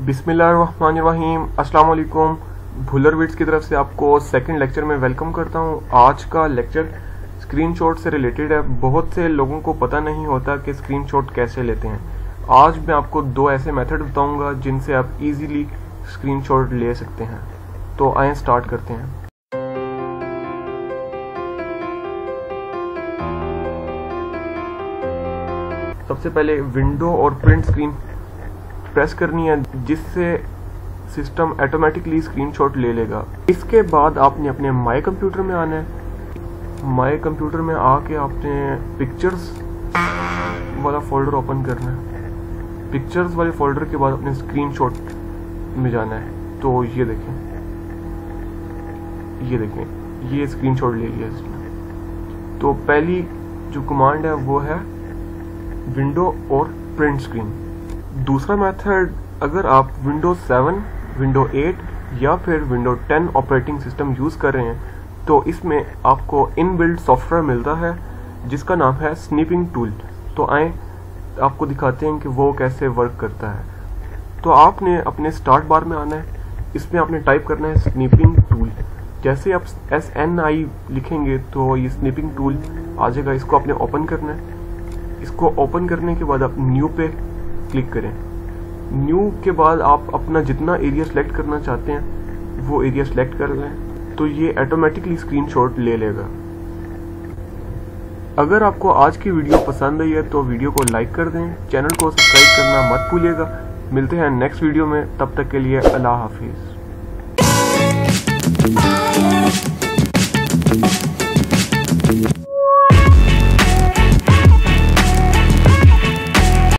बिस्मिल्लाहिर्रहमानिर्रहीम। अस्सलाम वालेकुम। भुलर विड्स की तरफ से आपको सेकंड लेक्चर में वेलकम करता हूं। आज का लेक्चर स्क्रीनशॉट से रिलेटेड है। बहुत से लोगों को पता नहीं होता कि स्क्रीनशॉट कैसे लेते हैं। आज मैं आपको दो ऐसे मेथड बताऊंगा जिनसे आप इजीली स्क्रीनशॉट ले सकते हैं। तो आइए स्टार्ट करते हैं। सबसे पहले विंडो और प्रिंट स्क्रीन प्रेस करनी है, जिससे सिस्टम ऑटोमेटिकली स्क्रीनशॉट ले लेगा। इसके बाद आपने अपने माई कंप्यूटर में आना है। माई कंप्यूटर में आके आपने पिक्चर्स वाला फोल्डर ओपन करना है। पिक्चर्स वाले फोल्डर के बाद अपने स्क्रीनशॉट में जाना है। तो ये देखें ये स्क्रीनशॉट ले लिया इसने। तो पहली जो कमांड है वो है विंडो और प्रिंट स्क्रीन। दूसरा मेथड, अगर आप विंडोज 7, विंडो 8 या फिर विंडो 10 ऑपरेटिंग सिस्टम यूज कर रहे हैं, तो इसमें आपको इनबिल्ट सॉफ्टवेयर मिलता है जिसका नाम है स्निपिंग टूल। तो आए आपको दिखाते हैं कि वो कैसे वर्क करता है। तो आपने अपने स्टार्ट बार में आना है। इसमें आपने टाइप करना है स्निपिंग टूल। जैसे आप SNI लिखेंगे तो ये स्निपिंग टूल आ जाएगा। इसको आपने ओपन करना है। इसको ओपन करने के बाद आप न्यू पे क्लिक करें। न्यू के बाद आप अपना जितना एरिया सेलेक्ट करना चाहते हैं वो एरिया सेलेक्ट कर लें, तो ये ऑटोमेटिकली स्क्रीनशॉट ले लेगा। अगर आपको आज की वीडियो पसंद आई है तो वीडियो को लाइक कर दें, चैनल को सब्सक्राइब करना मत भूलिएगा। मिलते हैं नेक्स्ट वीडियो में, तब तक के लिए अल्लाह हाफिज।